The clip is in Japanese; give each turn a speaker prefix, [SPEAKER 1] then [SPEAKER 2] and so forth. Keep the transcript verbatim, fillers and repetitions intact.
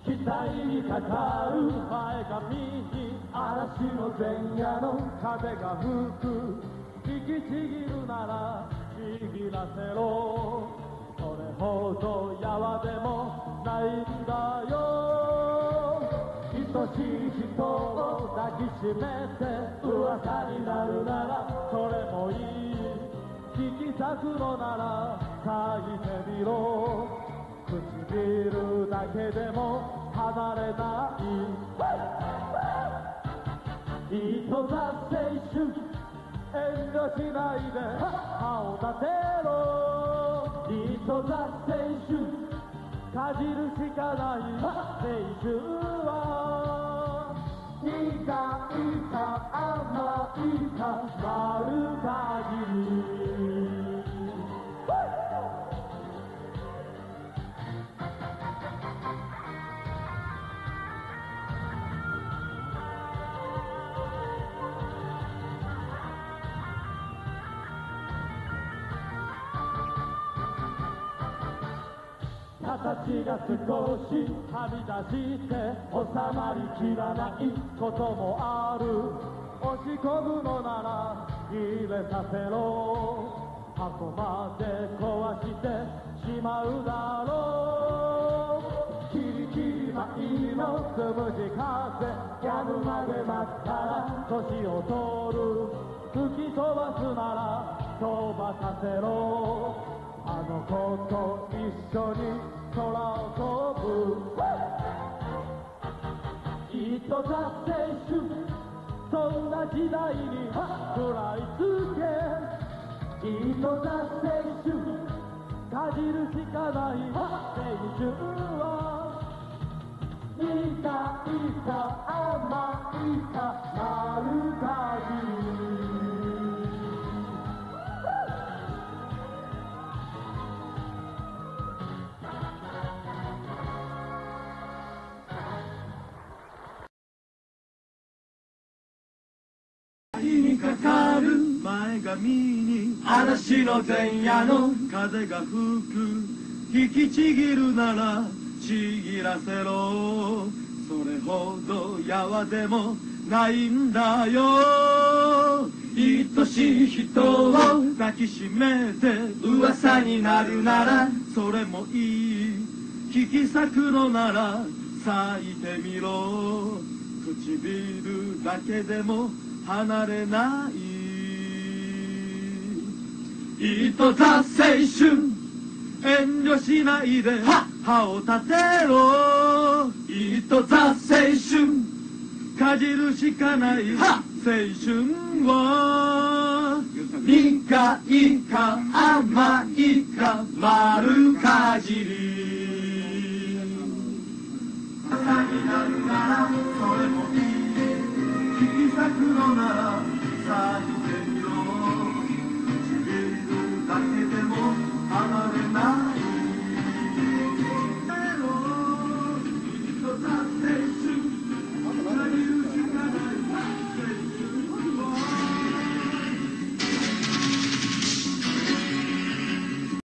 [SPEAKER 1] 期待にかかる前髪に嵐の前夜の風が吹く引きちぎるならちぎらせろそれほどやわでもないんだよ愛しい人を抱きしめて噂になるならそれもいい引き裂くのなら書いてみろ唇だけでも離れないいとざ青春遠慮しないで歯を立てろいとざ青春かじるしかない青春はいいかいいか甘いか丸かじり形が少しはみ出して収まりきらないこともある押し込むのなら入れさせろ箱まで壊してしまうだろうキリキリ舞のつむじ風やむまで待ったら年を取る吹き飛ばすなら飛ばさせろあの子と一緒に空を飛ぶいとざ青春そんな時代に食らいつけいとざ青春かじるしかない青春はいいかいいか甘いか丸かじり
[SPEAKER 2] にかかる前髪に嵐の前夜の風が吹く引きちぎるならちぎらせろそれほどやわでもないんだよ愛しい人を抱きしめて噂になるならそれもいい引き裂くのなら咲いてみろ唇だけでも離れないいとざ青春遠慮しないで歯を立てろいとざ青春かじるしかない青春は苦いか甘いか丸かじり